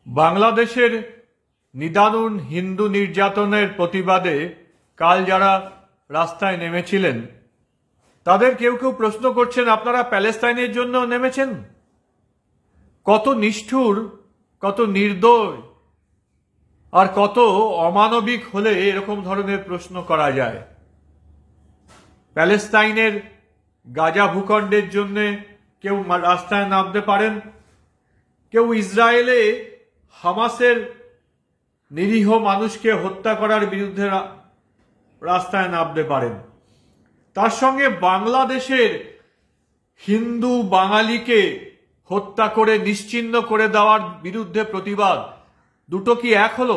বাংলাদেশের নিদারুণ হিন্দু নির্যাতনের প্রতিবাদে কাল যারা রাস্তায় নেমেছিলেন তাদের কেউ কেউ প্রশ্ন করছেন, আপনারা প্যালেস্তাইনের জন্য নেমেছেন? কত নিষ্ঠুর, কত নির্দয় আর কত অমানবিক হলে এরকম ধরনের প্রশ্ন করা যায়। প্যালেস্তাইনের গাজা ভূখণ্ডের জন্য কেউ রাস্তায় নামতে পারেন, কেউ ইসরায়েলে হামাসের নিরীহ মানুষকে হত্যা করার বিরুদ্ধে রাস্তায় নামতে পারেন। তার সঙ্গে বাংলাদেশের হিন্দু বাঙালিকে হত্যা করে নিশ্চিহ্ন করে দেওয়ার বিরুদ্ধে প্রতিবাদ, দুটো কি এক হলো?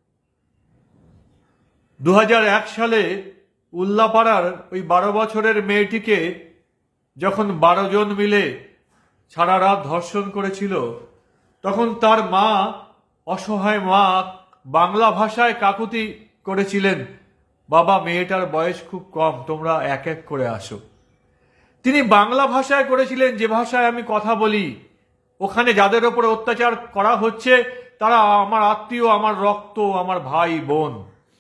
2001 সালে উল্লাপাড়ার ওই 12 বছরের মেয়েটিকে যখন 12 জন মিলে সারা রাত ধর্ষণ করেছিল, তখন তার মা, অসহায় মা, বাংলা ভাষায় কাকুতি করেছিলেন, বাবা মেয়েটার বয়স খুব কম, তোমরা এক এক করে আসো। তিনি বাংলা ভাষায় করেছিলেন, যে ভাষায় আমি কথা বলি। ওখানে যাদের ওপর অত্যাচার করা হচ্ছে তারা আমার আত্মীয়, আমার রক্ত, আমার ভাই বোন।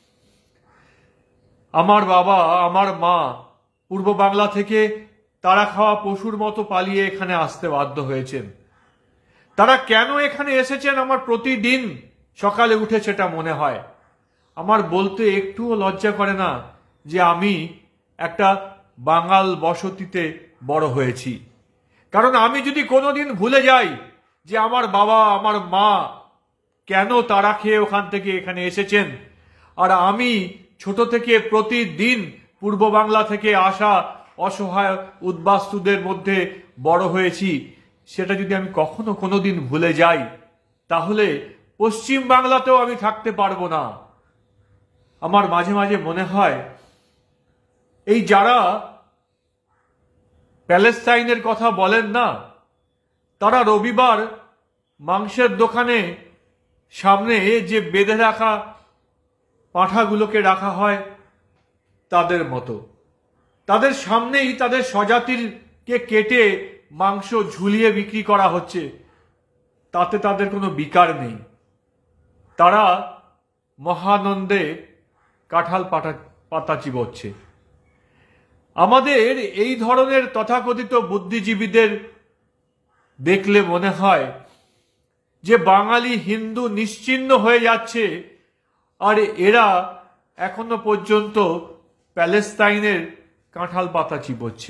আমার বাবা, আমার মা পূর্ব বাংলা থেকে তারা খাওয়া পশুর মতো পালিয়ে এখানে আসতে বাধ্য হয়েছেন। তারা কেন এখানে এসেছেন আমার প্রতিদিন সকালে উঠে সেটা মনে হয়। আমার বলতে একটুও লজ্জা করে না যে আমি একটা বাঙাল বসতিতে বড় হয়েছি। কারণ আমি যদি কোনোদিন ভুলে যাই যে আমার বাবা, আমার মা কেন তারা খেয়ে ওখান থেকে এখানে এসেছেন, আর আমি ছোট থেকে প্রতিদিন পূর্ব বাংলা থেকে আসা অসহায় উদ্বাস্তুদের মধ্যে বড় হয়েছি, সেটা যদি আমি কখনো কোনোদিন ভুলে যাই, তাহলে পশ্চিম বাংলাতেও আমি থাকতে পারবো না। আমার মাঝে মাঝে মনে হয় এই যারা প্যালেস্তাইনের কথা বলেন না, তারা রবিবার মাংসের দোকানে সামনে যে বেঁধে রাখা পাঁঠাগুলোকে রাখা হয় তাদের মতো। তাদের সামনেই তাদের স্বজাতিরকে কেটে মাংস ঝুলিয়ে বিক্রি করা হচ্ছে, তাতে তাদের কোনো বিকার নেই। তারা মহানন্দে কাঁঠাল পাতা চিবোচ্ছে। আমাদের এই ধরনের তথাকথিত বুদ্ধিজীবীদের দেখলে মনে হয় যে বাঙালি হিন্দু নিশ্চিহ্ন হয়ে যাচ্ছে, আর এরা এখনো পর্যন্ত প্যালেস্তাইনের কাঁঠাল পাতা চিবোচ্ছে।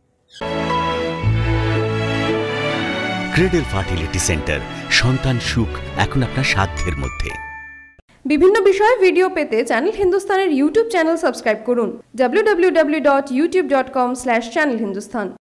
ক্রেডেল ফার্টিলিটি সেন্টার, সন্তান সুখ এখন আপনার সাধ্যের মধ্যে। বিভিন্ন বিষয়ে ভিডিও পেতে চ্যানেল হিন্দুস্তানের ইউটিউব চ্যানেল সাবস্ক্রাইব করুন www.youtube.com/channelhindustan।